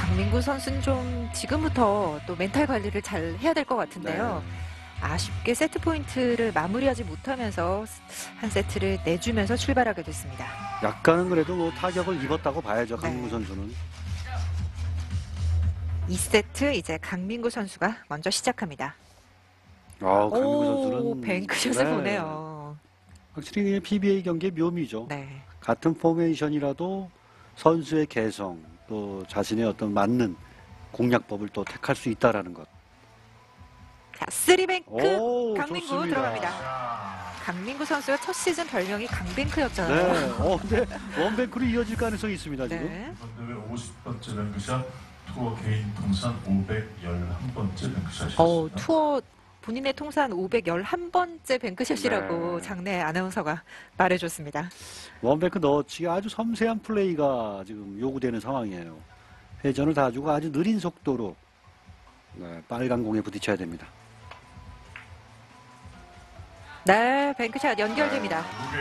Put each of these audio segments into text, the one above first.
강민구 선수는 좀 지금부터 또 멘탈 관리를 잘 해야 될 것 같은데요. 아쉽게 세트 포인트를 마무리하지 못하면서 한 세트를 내주면서 출발하게 됐습니다. 약간은 그래도 뭐 타격을 입었다고 봐야죠. 강민구 네. 선수는. 2세트 이제 강민구 선수가 먼저 시작합니다. 강민구 오, 선수는 뱅크샷을 보네요. 확실히 PBA 경기의 묘미죠. 네. 같은 포메이션이라도 선수의 개성 또 자신의 어떤 맞는 공략법을 또 택할 수 있다라는 것. 자, 쓰리뱅크 오, 강민구 좋습니다. 들어갑니다. 강민구 선수가 첫 시즌 별명이 강뱅크였잖아요. 네. 근데 원뱅크로 이어질 가능성이 있습니다, 지금. 네. 이번 대회 50번째 뱅크샷, 투어 개인 통산 511번째 뱅크샷이었습니다. 투어 본인의 통산 511번째 뱅크샷이라고 네. 장내 아나운서가 말해줬습니다. 원뱅크 넣어치기 아주 섬세한 플레이가 지금 요구되는 상황이에요. 회전을 다 주고 아주 느린 속도로 빨간 공에 부딪혀야 됩니다. 네, 뱅크샷 연결됩니다.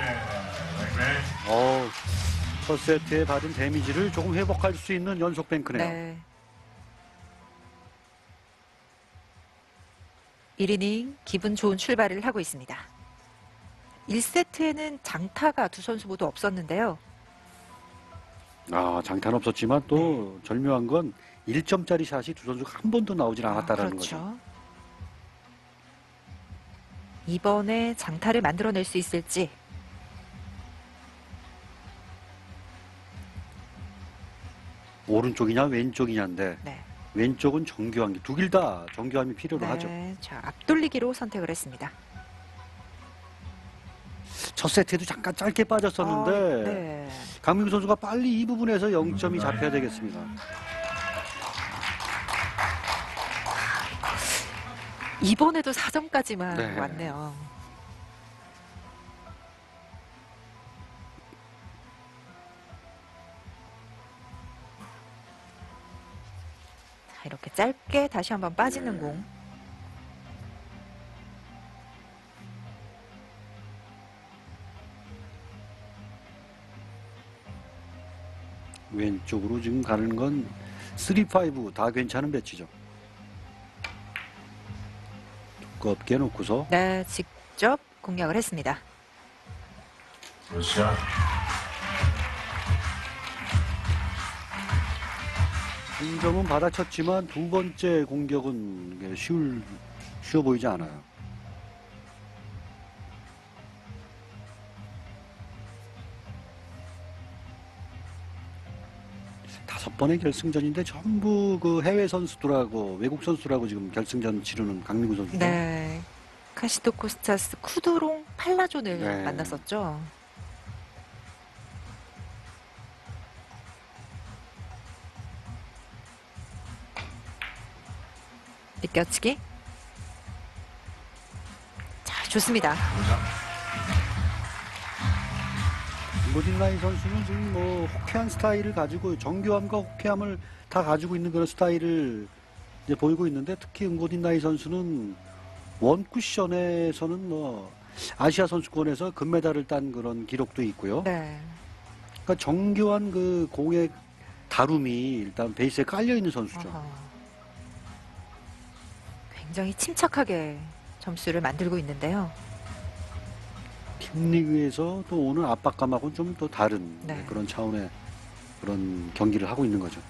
첫 세트에 받은 데미지를 조금 회복할 수 있는 연속 뱅크네요. 네. 1이닝 기분 좋은 출발을 하고 있습니다. 1세트에는 장타가 두 선수 모두 없었는데요. 장타는 없었지만 또 절묘한 건 1점짜리 샷이 두 선수가 한 번도 나오질 않았다라는 그렇죠. 거죠. 이번에 장타를 만들어낼 수 있을지. 오른쪽이냐 왼쪽이냐인데 네. 왼쪽은 정교함, 두 길 다 정교함이 필요로 하죠. 자, 앞돌리기로 선택을 했습니다. 첫 세트에도 잠깐 짧게 빠졌었는데 네. 강민구 선수가 빨리 이 부분에서 0점이 잡혀야 되겠습니다. 이번에도 4점까지만 네. 왔네요. 자, 이렇게 짧게 다시 한번 빠지는 공. 왼쪽으로 지금 가는 건 3, 5 다 괜찮은 배치죠. 두껍게 놓고서 네, 직접 공략을 했습니다. 러시아 한 점은 받아쳤지만 두 번째 공격은 쉬워 보이지 않아요. 다섯 번의 결승전인데 전부 그 해외 선수들하고 외국 선수들하고 지금 결승전 치르는 강민구 선수죠. 네. 카시토 코스타스 쿠드롱 팔라존을 네. 만났었죠. 느껴치기. 자, 좋습니다. 모딘라인 선수는 지금 뭐 호쾌한 스타일을 가지고 정교함과 호쾌함을 다 가지고 있는 그런 스타일을 이제 보이고 있는데 특히 응고딘라이 선수는 원쿠션에서는 뭐 아시아 선수권에서 금메달을 딴 그런 기록도 있고요. 네. 그러니까 정교한 그 공의 다룸이 일단 베이스에 깔려 있는 선수죠. 어허. 굉장히 침착하게 점수를 만들고 있는데요. 팀리그에서 또 오는 압박감하고는 좀 또 다른 네. 그런 차원의 그런 경기를 하고 있는 거죠.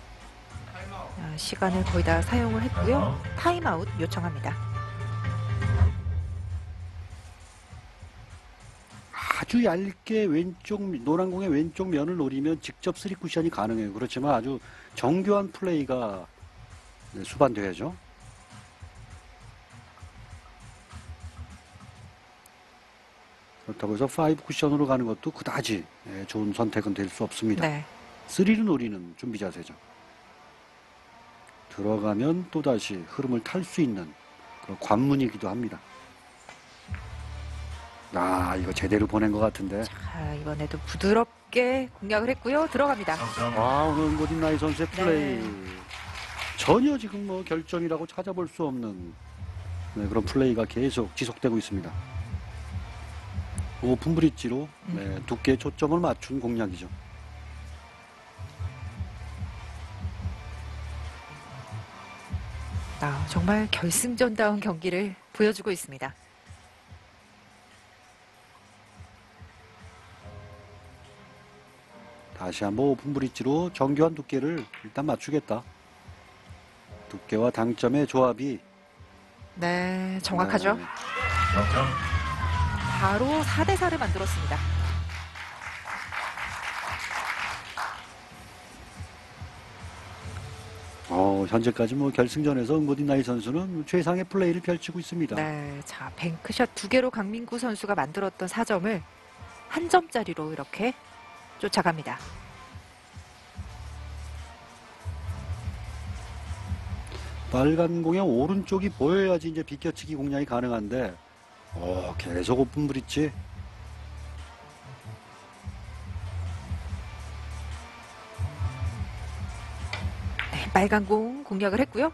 시간을 거의 다 사용을 했고요. 타임아웃 요청합니다. 아주 얇게 왼쪽 노란 공의 왼쪽 면을 노리면 직접 3쿠션이 가능해요. 그렇지만 아주 정교한 플레이가 수반돼야죠. 그렇다고 해서 5쿠션으로 가는 것도 그다지 좋은 선택은 될 수 없습니다. 네. 3를 노리는 준비 자세죠. 들어가면 또다시 흐름을 탈 수 있는 그런 관문이기도 합니다. 이거 제대로 보낸 것 같은데. 자, 이번에도 부드럽게 공략을 했고요. 들어갑니다. 오늘 고딘라이 선수의 플레이 네. 전혀 지금 뭐 결정이라고 찾아볼 수 없는 그런 플레이가 계속 지속되고 있습니다. 오픈 브릿지로 두께에 초점을 맞춘 공략이죠. 정말 결승전다운 경기를 보여주고 있습니다. 다시 한번 오픈 브릿지로 정교한 두께를 일단 맞추겠다. 두께와 당점의 조합이 네, 정확하죠. 네, 역전. 바로 4대 4를 만들었습니다. 현재까지 뭐 결승전에서 응고딘나이 선수는 최상의 플레이를 펼치고 있습니다. 네, 자, 뱅크샷 2개로 강민구 선수가 만들었던 4점을 한 점짜리로 이렇게 쫓아갑니다. 빨간 공의 오른쪽이 보여야지 이제 비껴치기 공략이 가능한데, 계속 오픈 브릿지. 네, 빨간 공 공략을 했고요.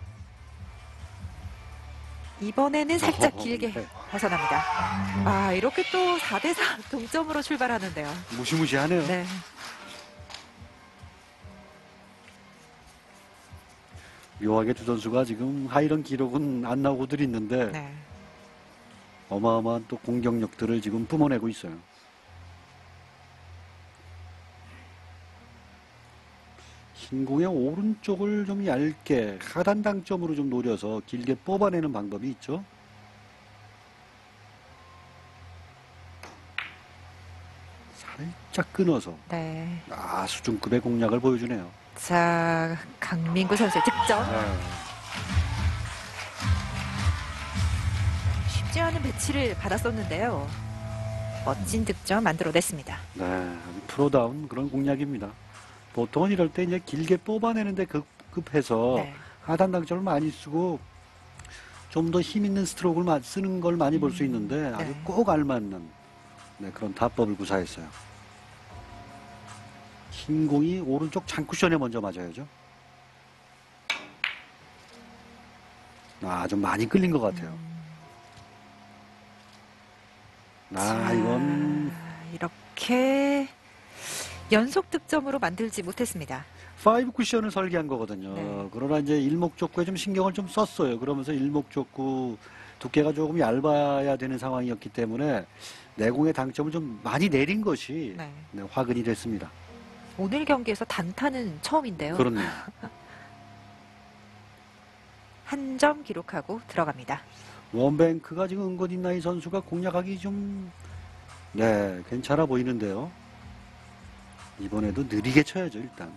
이번에는 살짝 길게 네. 벗어납니다. 이렇게 또 4대 4 동점으로 출발하는데요. 무시무시하네요. 네. 묘하게 두 선수가 지금 하이런 기록은 안 나오고들 있는데 네. 어마어마한 또 공격력들을 지금 뿜어내고 있어요. 흰 공의 오른쪽을 좀 얇게 하단 당점으로 좀 노려서 길게 뽑아내는 방법이 있죠. 살짝 끊어서 네. 수준급의 공략을 보여주네요. 자, 강민구 선수의 득점. 쉽지 않은 배치를 받았었는데요. 멋진 득점 만들어냈습니다. 네, 아주 프로다운 그런 공략입니다. 보통은 이럴 때 이제 길게 뽑아내는데 급해서 네. 하단 당점을 많이 쓰고 좀 더 힘 있는 스트로크를 쓰는 걸 많이 볼 수 있는데 아주 네. 꼭 알맞는 그런 답법을 구사했어요. 흰 공이 오른쪽 장쿠션에 먼저 맞아야죠. 좀 많이 끌린 것 같아요. 자, 이건 이렇게 연속 득점으로 만들지 못했습니다. 5 쿠션을 설계한 거거든요. 네. 그러나 이제 일목적구에 좀 신경을 좀 썼어요. 그러면서 일목적구 두께가 조금 얇아야 되는 상황이었기 때문에 내공의 당점을 좀 많이 내린 것이 네. 화근이 됐습니다. 오늘 경기에서 단타는 처음인데요. 그렇네요. 한 점 기록하고 들어갑니다. 원뱅크가 지금 응고딘나이 선수가 공략하기 좀 괜찮아 보이는데요. 이번에도 느리게 쳐야죠, 일단.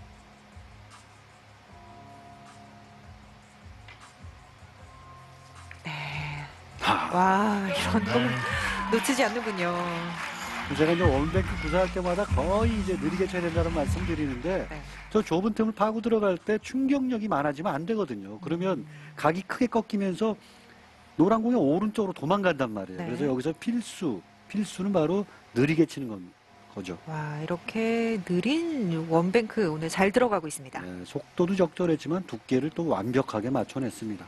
네. 와, 이런 걸 놓치지 않는군요. 제가 이제 원뱅크 구사할 때마다 거의 이제 느리게 쳐야 된다는 말씀 드리는데, 네. 저 좁은 틈을 파고 들어갈 때 충격력이 많아지면 안 되거든요. 그러면 각이 크게 꺾이면서 노란 공이 오른쪽으로 도망간단 말이에요. 네. 그래서 여기서 필수는 바로 느리게 치는 거죠. 와, 이렇게 느린 원뱅크 오늘 잘 들어가고 있습니다. 네, 속도도 적절했지만 두께를 또 완벽하게 맞춰냈습니다.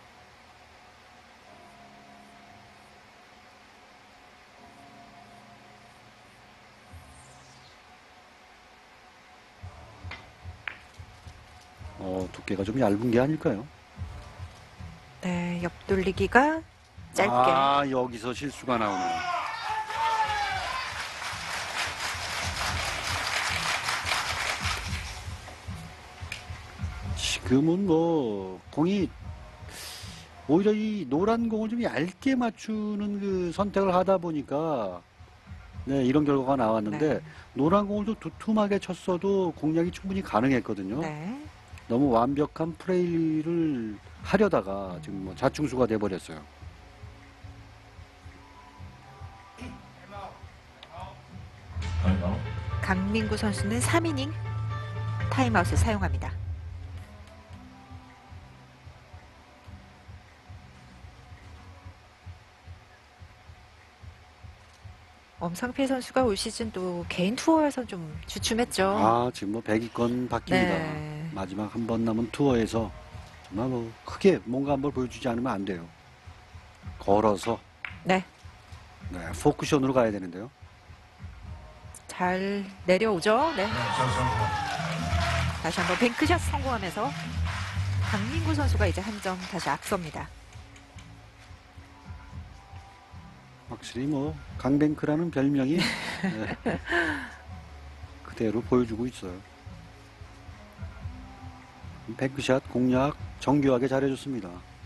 두께가 좀 얇은 게 아닐까요? 네, 옆돌리기가 짧게. 여기서 실수가 나오네요. 지금은 공이 오히려 이 노란 공을 좀 얇게 맞추는 그 선택을 하다 보니까 이런 결과가 나왔는데 네. 노란 공을 좀 두툼하게 쳤어도 공략이 충분히 가능했거든요. 네. 너무 완벽한 플레이를 하려다가 지금 자충수가 돼버렸어요. 타임아웃. 강민구 선수는 3이닝 타임아웃을 사용합니다. 엄상필 선수가 올 시즌 또 개인 투어에서 좀 주춤했죠. 지금 100위권 바뀝니다. 네. 마지막 한 번 남은 투어에서 정말 크게 뭔가 한번 보여주지 않으면 안 돼요. 걸어서 네. 포쿠션으로 가야 되는데요. 잘 내려오죠. 네. 역전 성공. 다시 한번 뱅크샷 성공하면서 강민구 선수가 이제 한 점 다시 앞섭니다. 확실히 뭐 강뱅크라는 별명이 네, 그대로 보여주고 있어요. 뱅크샷 공략 정교하게 잘해줬습니다.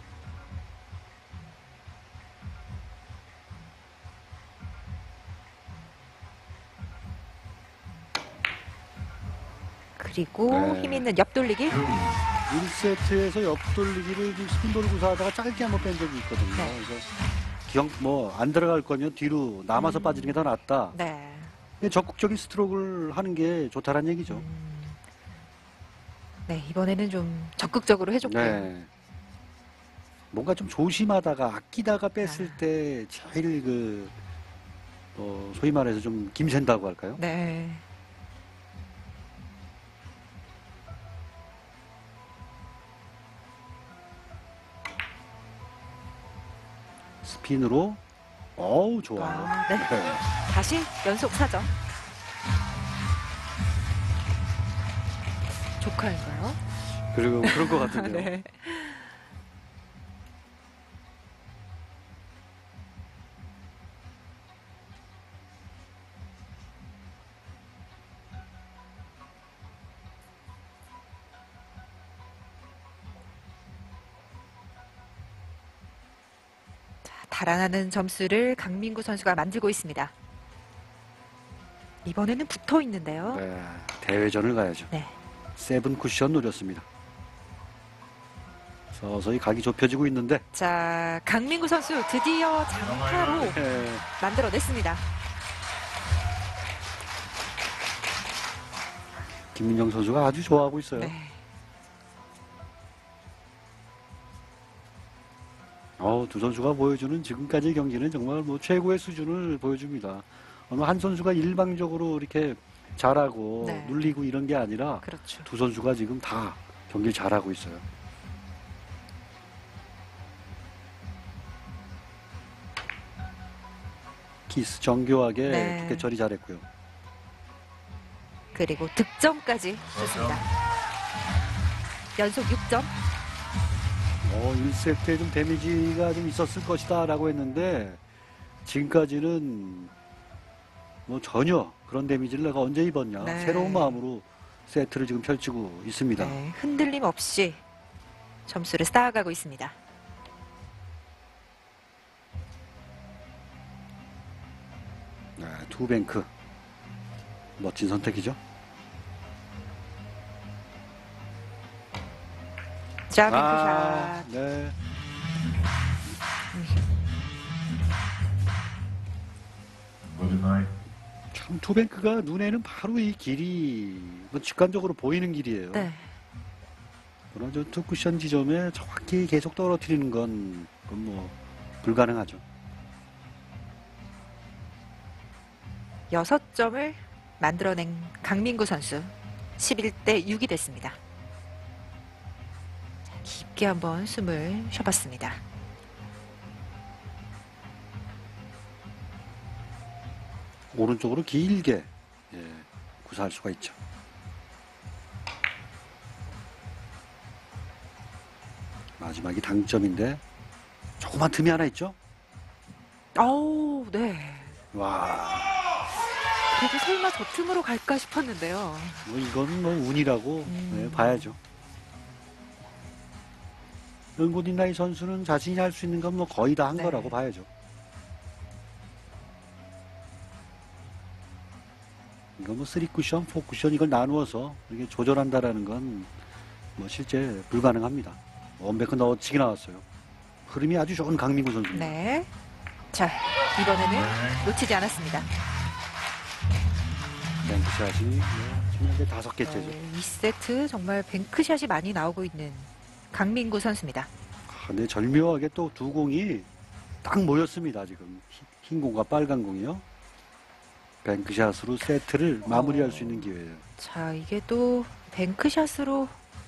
그리고 네. 힘 있는 옆돌리기. 1세트에서 옆돌리기를 지금 스핀 돌고서 하다가 짧게 한번 뺀 적이 있거든요. 네. 그래서 기왕 안 들어갈 거면 뒤로 남아서 빠지는 게 더 낫다. 네. 적극적인 스트로크를 하는 게 좋다는 얘기죠. 네, 이번에는 좀 적극적으로 해줬고요. 네. 뭔가 좀 조심하다가 아끼다가 뺐을 때 제일 소위 말해서 좀 김샌다고 할까요? 네. 스핀으로 어우 좋아요. 와, 네. 다시 연속 4점. 조카인가요? 그리고 그런 것 같은데요. 네. 달아나는 점수를 강민구 선수가 만들고 있습니다. 이번에는 붙어 있는데요. 네, 대회전을 가야죠. 네. 세븐 쿠션 노렸습니다. 서서히 각이 좁혀지고 있는데 자, 강민구 선수 드디어 장타로 네, 만들어냈습니다. 김민정 선수가 아주 좋아하고 있어요. 네. 두 선수가 보여주는 지금까지의 경기는 정말 뭐 최고의 수준을 보여줍니다. 어느 한 선수가 일방적으로 이렇게 잘하고 네. 눌리고 이런 게 아니라 그렇죠. 두 선수가 지금 다 경기를 잘하고 있어요. 키스 정교하게 네. 두께 처리 잘했고요. 그리고 득점까지 줬습니다. 연속 6점. 1세트에 좀 데미지가 좀 있었을 것이다 라고 했는데 지금까지는 뭐 전혀 그런 데미지를 내가 언제 입었냐. 네. 새로운 마음으로 세트를 지금 펼치고 있습니다. 네, 흔들림 없이 점수를 쌓아가고 있습니다. 네, 투뱅크 멋진 선택이죠. 자, 뱅크샷. 네. 무드나잇 참 투뱅크가 눈에는 바로 이 길이 뭐 직관적으로 보이는 길이에요. 네. 그러나 저 투쿠션 지점에 정확히 계속 떨어뜨리는 건 그건 뭐 불가능하죠. 6점을 만들어낸 강민구 선수. 11대 6이 됐습니다. 자, 깊게 한번 숨을 쉬어봤습니다. 오른쪽으로 길게 구사할 수가 있죠. 마지막이 당점인데 조그만 틈이 하나 있죠. 어우, 네. 와, 그래도 설마 저 틈으로 갈까 싶었는데요. 뭐 이건 뭐 운이라고 봐야죠. 은고딘나이 선수는 자신이 할 수 있는 건 뭐 거의 다 한 네. 거라고 봐야죠. 이거 뭐 3쿠션, 4쿠션 이걸 나누어서 이렇게 조절한다라는 건 뭐 실제 불가능합니다. 원베크 넣어치기 나왔어요. 흐름이 아주 좋은 강민구 선수입니다. 네. 자, 이번에는 놓치지 않았습니다. 뱅크샷이 지금 현재 5개째죠. 2세트 정말 뱅크샷이 많이 나오고 있는 강민구 선수입니다. 근데 절묘하게 또 두 공이 딱 모였습니다. 지금 흰 공과 빨간 공이요. 뱅크샷으로 세트를 마무리할 수 있는 기회예요. 자, 이게 또 뱅크샷으로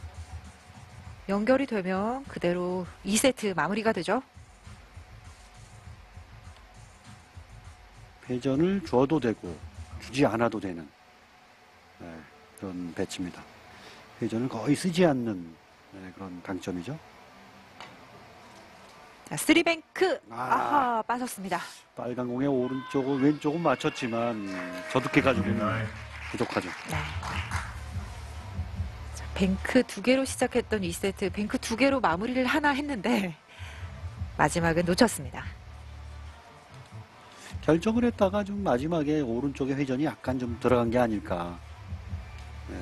연결이 되면 그대로 2세트 마무리가 되죠. 회전을 줘도 되고 주지 않아도 되는 그런 배치입니다. 회전을 거의 쓰지 않는 네, 그런 강점이죠. 자, 쓰리뱅크. 아. 아하, 빠졌습니다. 빨간 공의 오른쪽은 왼쪽은 맞췄지만 저두께 가지고 네. 부족하죠. 네. 자, 뱅크 2개로 시작했던 2세트, 뱅크 2개로 마무리를 하나 했는데 마지막은 놓쳤습니다. 결정을 했다가 좀 마지막에 오른쪽에 회전이 약간 좀 들어간 게 아닐까. 네.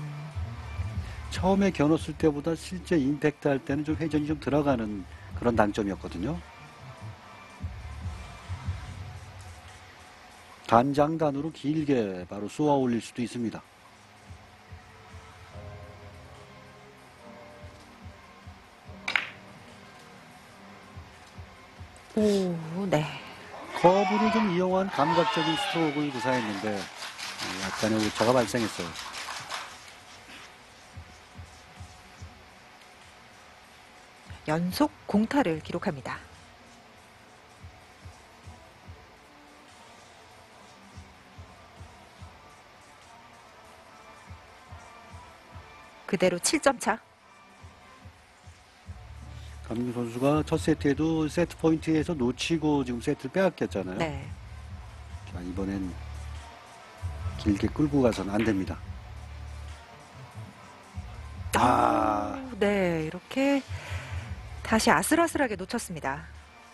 처음에 겨눴을 때보다 실제 임팩트 할 때는 좀 회전이 좀 들어가는 그런 당점이었거든요. 단장단으로 길게 바로 쏘아 올릴 수도 있습니다. 오, 네. 커브를 좀 이용한 감각적인 스트로크를 구사했는데 약간의 오차가 발생했어요. 연속 공타를 기록합니다. 그대로 7점 차. 강민구 선수가 첫 세트에도 세트 포인트에서 놓치고 지금 세트를 빼앗겼잖아요. 네. 자, 이번엔 길게 끌고 가서는 안 됩니다. 아, 네, 이렇게 다시 아슬아슬하게 놓쳤습니다.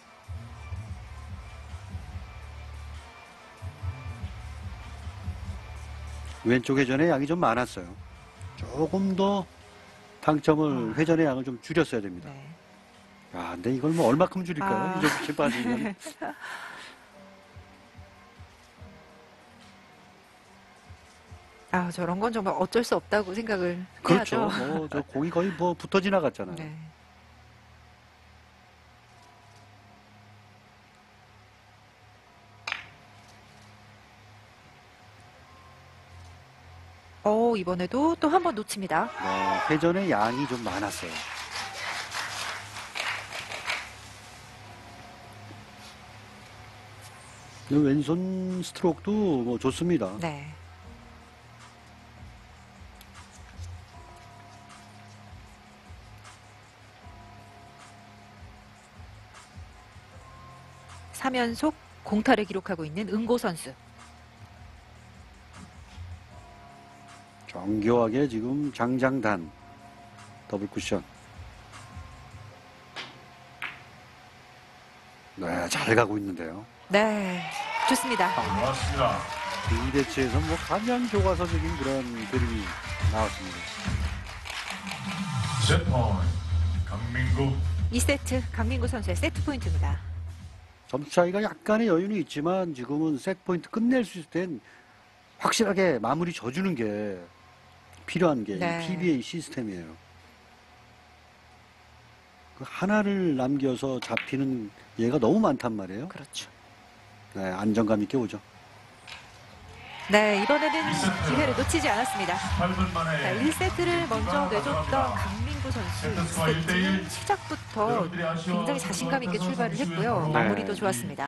왼쪽 회전의 양이 좀 많았어요. 조금 더 당점을 회전의 양을 좀 줄였어야 됩니다. 네. 야, 근데 이걸 뭐 얼마큼 줄일까요? 아. 이 정도씩 빠지면. 아, 저런 건 정말 어쩔 수 없다고 생각을 그렇죠. 해야죠. 뭐, 저 공이 거의 뭐 붙어 지나갔잖아요. 네. 이번에도 또 한 번 놓칩니다. 회전의 양이 좀 많았어요. 왼손 스트로크도 뭐 좋습니다. 네. 삼연속 공타를 기록하고 있는 은고 선수. 정교하게 지금 장장단 더블 쿠션. 네, 잘 가고 있는데요. 네, 좋습니다. 고맙습니다. 이 대치에서 뭐 가장 교과서적인 그런 그림이 나왔습니다. 세트 포인트 강민구. 2세트 강민구 선수의 세트 포인트입니다. 점수 차이가 약간의 여유는 있지만 지금은 세트 포인트 끝낼 수 있을 땐 확실하게 마무리 져주는 게 필요한 게 네. 이 PBA 시스템이에요. 그 하나를 남겨서 잡히는 얘가 너무 많단 말이에요. 그렇죠. 네, 안정감 있게 오죠. 네, 이번에는 기회를 놓치지 않았습니다. 8분 자, 만에 1세트를 먼저 내줬던 강민구 선수 2세트는 시작부터 굉장히 자신감 있게 출발을 했고요. 마무리도 좋았습니다.